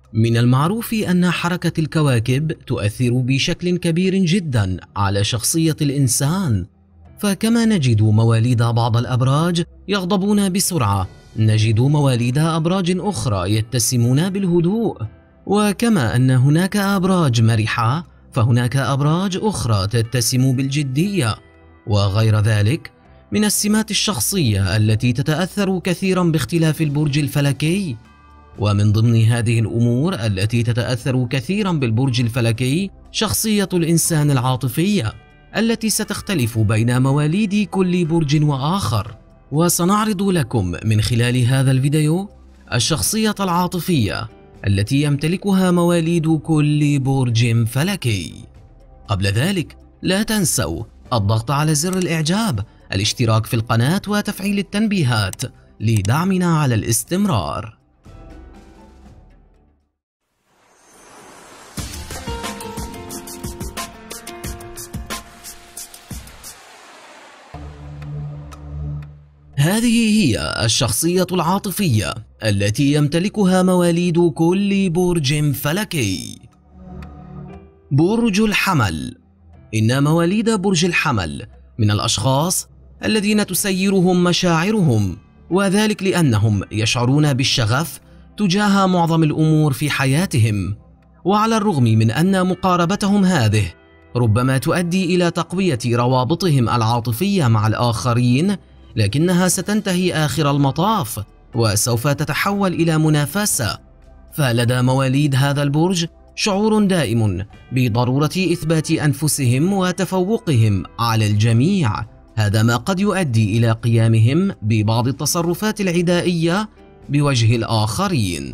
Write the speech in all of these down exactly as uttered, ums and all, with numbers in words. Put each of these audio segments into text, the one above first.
من المعروف أن حركة الكواكب تؤثر بشكل كبير جدا على شخصية الإنسان، فكما نجد مواليد بعض الأبراج يغضبون بسرعة، نجد مواليد أبراج أخرى يتسمون بالهدوء. وكما أن هناك أبراج مرحة، فهناك أبراج أخرى تتسم بالجدية. وغير ذلك من السمات الشخصية التي تتأثر كثيرا باختلاف البرج الفلكي. ومن ضمن هذه الأمور التي تتأثر كثيرا بالبرج الفلكي شخصية الإنسان العاطفية، التي ستختلف بين مواليد كل برج وآخر. وسنعرض لكم من خلال هذا الفيديو الشخصية العاطفية التي يمتلكها مواليد كل برج فلكي. قبل ذلك لا تنسوا الضغط على زر الإعجاب، الاشتراك في القناة وتفعيل التنبيهات لدعمنا على الاستمرار. هذه هي الشخصية العاطفية التي يمتلكها مواليد كل برج فلكي. برج الحمل. إن مواليد برج الحمل من الأشخاص الذين تسيرهم مشاعرهم، وذلك لأنهم يشعرون بالشغف تجاه معظم الأمور في حياتهم. وعلى الرغم من أن مقاربتهم هذه ربما تؤدي إلى تقوية روابطهم العاطفية مع الآخرين، لكنها ستنتهي آخر المطاف وسوف تتحول إلى منافسة. فلدى مواليد هذا البرج شعور دائم بضرورة إثبات أنفسهم وتفوقهم على الجميع، هذا ما قد يؤدي إلى قيامهم ببعض التصرفات العدائية بوجه الآخرين.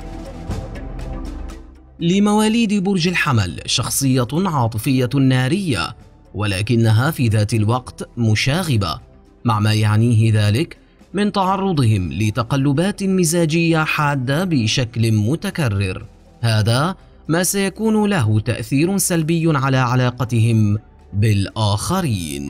لمواليد برج الحمل شخصية عاطفية نارية، ولكنها في ذات الوقت مشاغبة، مع ما يعنيه ذلك من تعرضهم لتقلبات مزاجية حادة بشكل متكرر، هذا ما سيكون له تأثير سلبي على علاقتهم بالآخرين.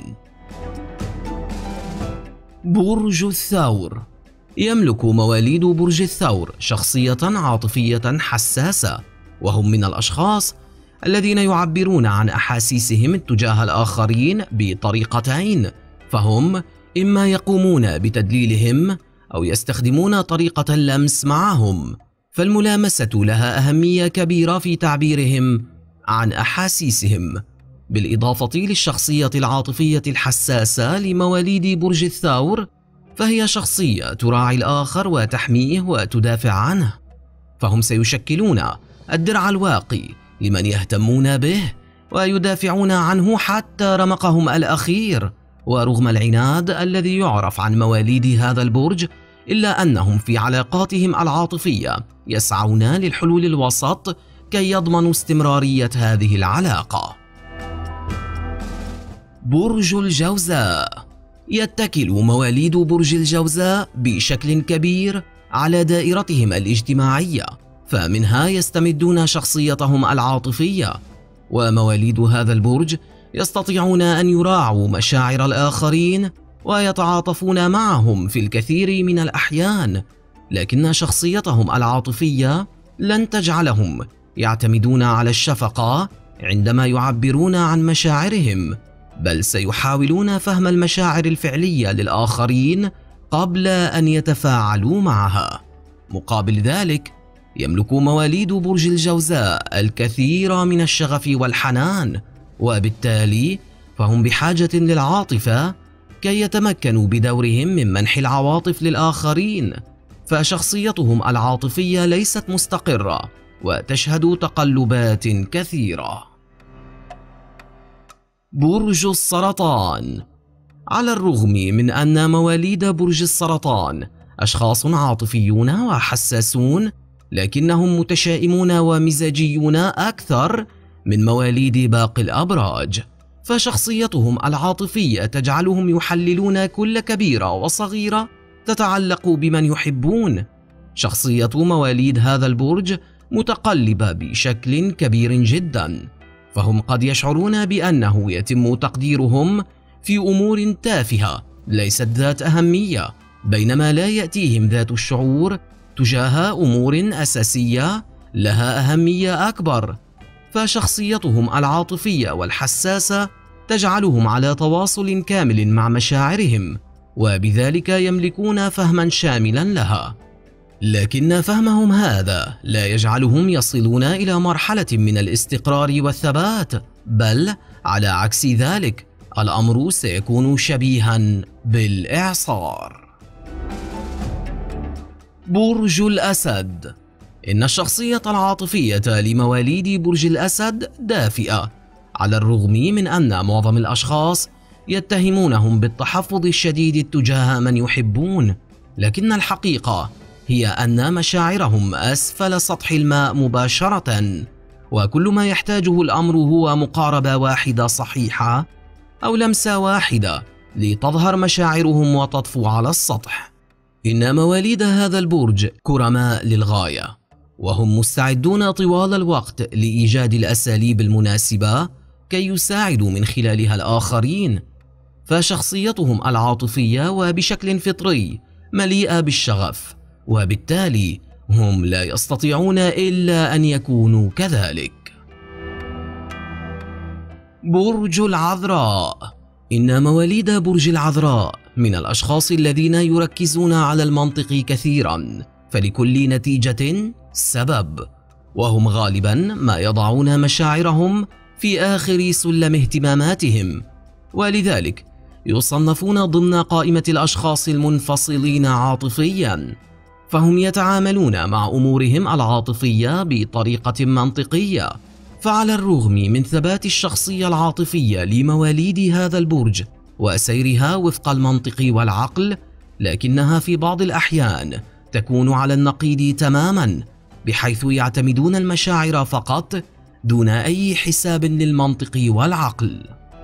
برج الثور. يملك مواليد برج الثور شخصية عاطفية حساسة، وهم من الأشخاص الذين يعبرون عن أحاسيسهم تجاه الآخرين بطريقتين، فهم إما يقومون بتدليلهم أو يستخدمون طريقة اللمس معهم، فالملامسة لها أهمية كبيرة في تعبيرهم عن أحاسيسهم. بالإضافة للشخصية العاطفية الحساسة لمواليد برج الثور، فهي شخصية تراعي الآخر وتحميه وتدافع عنه، فهم سيشكلون الدرع الواقي لمن يهتمون به ويدافعون عنه حتى رمقهم الأخير. ورغم العناد الذي يعرف عن مواليد هذا البرج، إلا أنهم في علاقاتهم العاطفية يسعون للحلول الوسط كي يضمنوا استمرارية هذه العلاقة. برج الجوزاء. يتكل مواليد برج الجوزاء بشكل كبير على دائرتهم الاجتماعية، فمنها يستمدون شخصيتهم العاطفية. ومواليد هذا البرج يستطيعون أن يراعوا مشاعر الآخرين ويتعاطفون معهم في الكثير من الأحيان، لكن شخصيتهم العاطفية لن تجعلهم يعتمدون على الشفقة عندما يعبرون عن مشاعرهم، بل سيحاولون فهم المشاعر الفعلية للآخرين قبل أن يتفاعلوا معها. مقابل ذلك يملك مواليد برج الجوزاء الكثير من الشغف والحنان، وبالتالي فهم بحاجة للعاطفة كي يتمكنوا بدورهم من منح العواطف للآخرين، فشخصيتهم العاطفية ليست مستقرة وتشهد تقلبات كثيرة. برج السرطان. على الرغم من أن مواليد برج السرطان أشخاص عاطفيون وحساسون، لكنهم متشائمون ومزاجيون أكثر من مواليد باقي الأبراج، فشخصيتهم العاطفية تجعلهم يحللون كل كبيرة وصغيرة تتعلق بمن يحبون. شخصية مواليد هذا البرج متقلبة بشكل كبير جدا، فهم قد يشعرون بأنه يتم تقديرهم في أمور تافهة ليست ذات أهمية، بينما لا يأتيهم ذات الشعور تجاه أمور أساسية لها أهمية أكبر، فشخصيتهم العاطفية والحساسة تجعلهم على تواصل كامل مع مشاعرهم، وبذلك يملكون فهما شاملا لها. لكن فهمهم هذا لا يجعلهم يصلون إلى مرحلة من الاستقرار والثبات، بل على عكس ذلك الأمر سيكون شبيها بالإعصار. برج الأسد. إن الشخصية العاطفية لمواليد برج الأسد دافئة، على الرغم من أن معظم الأشخاص يتهمونهم بالتحفظ الشديد تجاه من يحبون، لكن الحقيقة هي أن مشاعرهم أسفل سطح الماء مباشرة، وكل ما يحتاجه الأمر هو مقاربة واحدة صحيحة أو لمسة واحدة لتظهر مشاعرهم وتطفو على السطح. إن مواليد هذا البرج كرماء للغاية، وهم مستعدون طوال الوقت لإيجاد الأساليب المناسبة كي يساعدوا من خلالها الآخرين، فشخصيتهم العاطفية وبشكل فطري مليئة بالشغف، وبالتالي هم لا يستطيعون إلا أن يكونوا كذلك. برج العذراء. إن مواليد برج العذراء من الأشخاص الذين يركزون على المنطق كثيرا، فلكل نتيجة سبب، وهم غالبا ما يضعون مشاعرهم في آخر سلم اهتماماتهم، ولذلك يصنفون ضمن قائمة الأشخاص المنفصلين عاطفيا، فهم يتعاملون مع أمورهم العاطفية بطريقة منطقية. فعلى الرغم من ثبات الشخصية العاطفية لمواليد هذا البرج وسيرها وفق المنطق والعقل، لكنها في بعض الأحيان تكون على النقيض تماما، بحيث يعتمدون المشاعر فقط دون أي حساب للمنطق والعقل.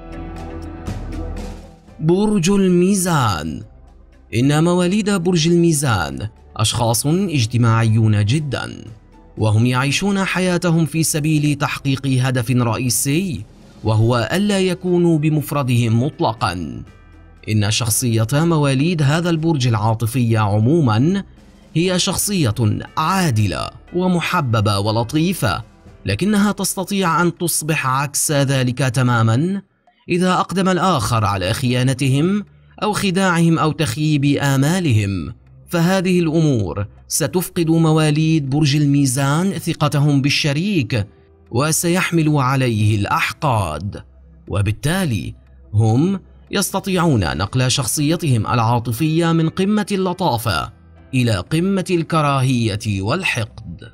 برج الميزان. إن مواليد برج الميزان أشخاص اجتماعيون جدا، وهم يعيشون حياتهم في سبيل تحقيق هدف رئيسي، وهو ألا يكونوا بمفردهم مطلقا. إن شخصية مواليد هذا البرج العاطفية عموما هي شخصية عادلة ومحببة ولطيفة، لكنها تستطيع أن تصبح عكس ذلك تماما إذا أقدم الآخر على خيانتهم أو خداعهم أو تخييب آمالهم، فهذه الأمور ستفقد مواليد برج الميزان ثقتهم بالشريك وسيحمل عليه الأحقاد، وبالتالي هم يستطيعون نقل شخصيتهم العاطفية من قمة اللطافة إلى قمة الكراهية والحقد.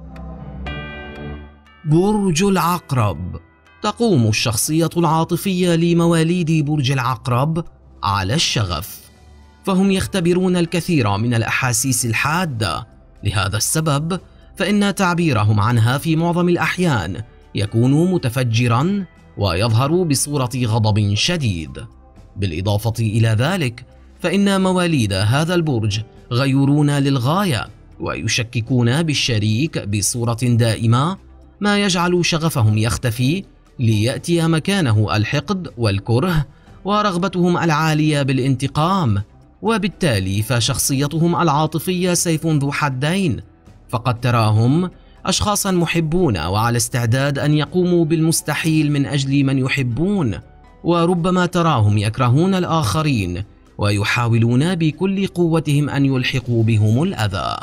برج العقرب. تقوم الشخصية العاطفية لمواليد برج العقرب على الشغف، فهم يختبرون الكثير من الأحاسيس الحادة، لهذا السبب فإن تعبيرهم عنها في معظم الأحيان يكون متفجرا ويظهر بصورة غضب شديد. بالإضافة إلى ذلك فإن مواليد هذا البرج غيورون للغاية، ويشككون بالشريك بصورة دائمة، ما يجعل شغفهم يختفي ليأتي مكانه الحقد والكره ورغبتهم العالية بالانتقام، وبالتالي فشخصيتهم العاطفية سيف ذو حدين، فقد تراهم أشخاصا محبون وعلى استعداد أن يقوموا بالمستحيل من أجل من يحبون، وربما تراهم يكرهون الآخرين ويحاولون بكل قوتهم أن يلحقوا بهم الأذى.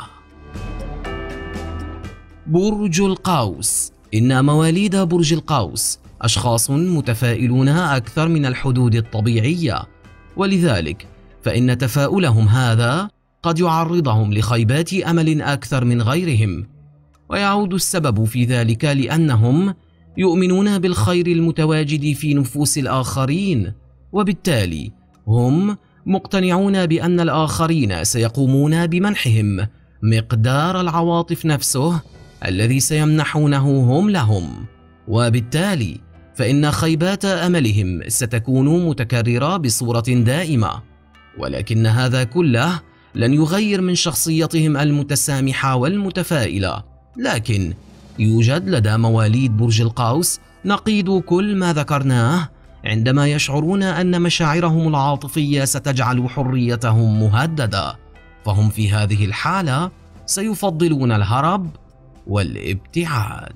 برج القوس. إن مواليد برج القوس أشخاص متفائلون أكثر من الحدود الطبيعية، ولذلك فإن تفاؤلهم هذا قد يعرضهم لخيبات أمل أكثر من غيرهم، ويعود السبب في ذلك لأنهم يؤمنون بالخير المتواجد في نفوس الآخرين، وبالتالي هم مقتنعون بأن الآخرين سيقومون بمنحهم مقدار العواطف نفسه الذي سيمنحونه هم لهم، وبالتالي فإن خيبات أملهم ستكون متكررة بصورة دائمة، ولكن هذا كله لن يغير من شخصيتهم المتسامحة والمتفائلة. لكن يوجد لدى مواليد برج القوس نقيض كل ما ذكرناه، عندما يشعرون أن مشاعرهم العاطفية ستجعل حريتهم مهددة، فهم في هذه الحالة سيفضلون الهرب والابتعاد.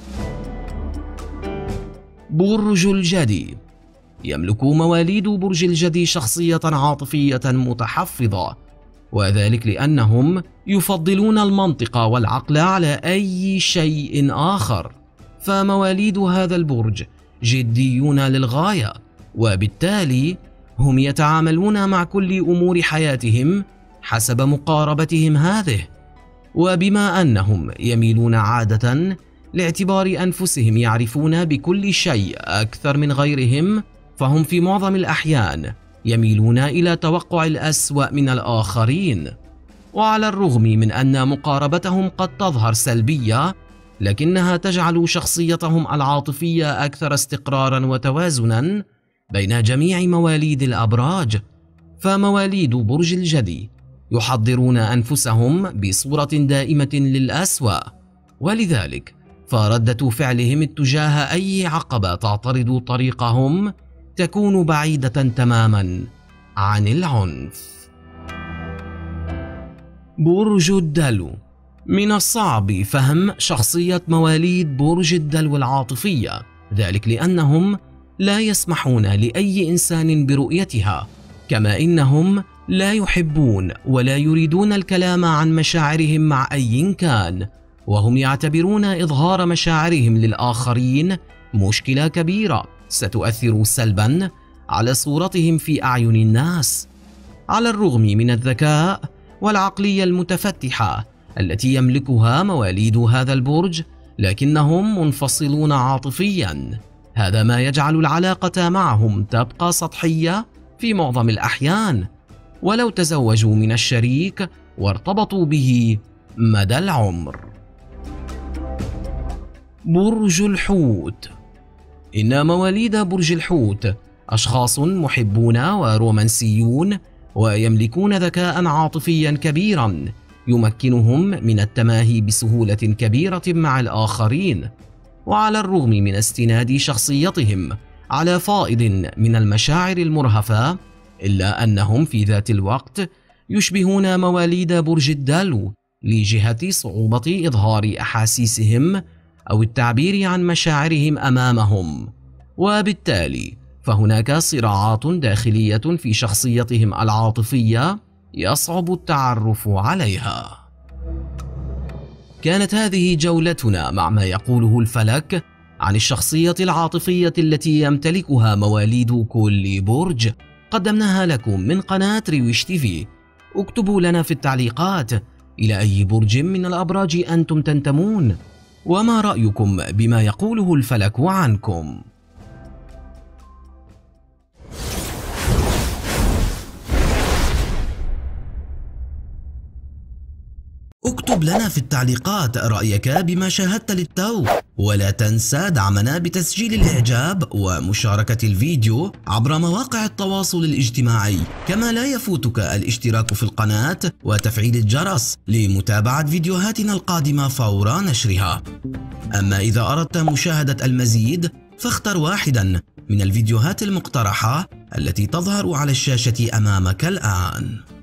برج الجدي. يملك مواليد برج الجدي شخصية عاطفية متحفظة، وذلك لأنهم يفضلون المنطق والعقل على أي شيء آخر، فمواليد هذا البرج جديون للغاية، وبالتالي هم يتعاملون مع كل أمور حياتهم حسب مقاربتهم هذه. وبما أنهم يميلون عادة لاعتبار أنفسهم يعرفون بكل شيء أكثر من غيرهم، فهم في معظم الأحيان يميلون إلى توقع الأسوأ من الآخرين. وعلى الرغم من أن مقاربتهم قد تظهر سلبية، لكنها تجعل شخصيتهم العاطفية أكثر استقراراً وتوازناً بين جميع مواليد الأبراج. فمواليد برج الجدي يحضرون أنفسهم بصورة دائمة للأسوأ، ولذلك فردة فعلهم اتجاه أي عقبة تعترض طريقهم تكون بعيدة تماماً عن العنف. برج الدلو. من الصعب فهم شخصية مواليد برج الدلو العاطفية، ذلك لأنهم لا يسمحون لأي إنسان برؤيتها، كما إنهم لا يحبون ولا يريدون الكلام عن مشاعرهم مع أي كان، وهم يعتبرون إظهار مشاعرهم للآخرين مشكلة كبيرة ستؤثر سلباً على صورتهم في أعين الناس. على الرغم من الذكاء والعقلية المتفتحة التي يملكها مواليد هذا البرج، لكنهم منفصلون عاطفياً. هذا ما يجعل العلاقة معهم تبقى سطحية في معظم الأحيان، ولو تزوجوا من الشريك وارتبطوا به مدى العمر. برج الحوت. إن مواليد برج الحوت أشخاص محبون ورومانسيون، ويملكون ذكاء عاطفيا كبيرا يمكنهم من التماهي بسهولة كبيرة مع الآخرين. وعلى الرغم من استناد شخصيتهم على فائض من المشاعر المرهفة، إلا أنهم في ذات الوقت يشبهون مواليد برج الدلو لجهة صعوبة إظهار أحاسيسهم أو التعبير عن مشاعرهم أمامهم، وبالتالي فهناك صراعات داخلية في شخصيتهم العاطفية يصعب التعرف عليها. كانت هذه جولتنا مع ما يقوله الفلك عن الشخصية العاطفية التي يمتلكها مواليد كل برج. قدمناها لكم من قناة رويش تيفي. اكتبوا لنا في التعليقات إلى أي برج من الأبراج أنتم تنتمون، وما رأيكم بما يقوله الفلك عنكم. اكتب لنا في التعليقات رأيك بما شاهدت للتو، ولا تنسى دعمنا بتسجيل الإعجاب ومشاركة الفيديو عبر مواقع التواصل الاجتماعي، كما لا يفوتك الاشتراك في القناة وتفعيل الجرس لمتابعة فيديوهاتنا القادمة فور نشرها. أما إذا أردت مشاهدة المزيد فاختر واحدا من الفيديوهات المقترحة التي تظهر على الشاشة أمامك الآن.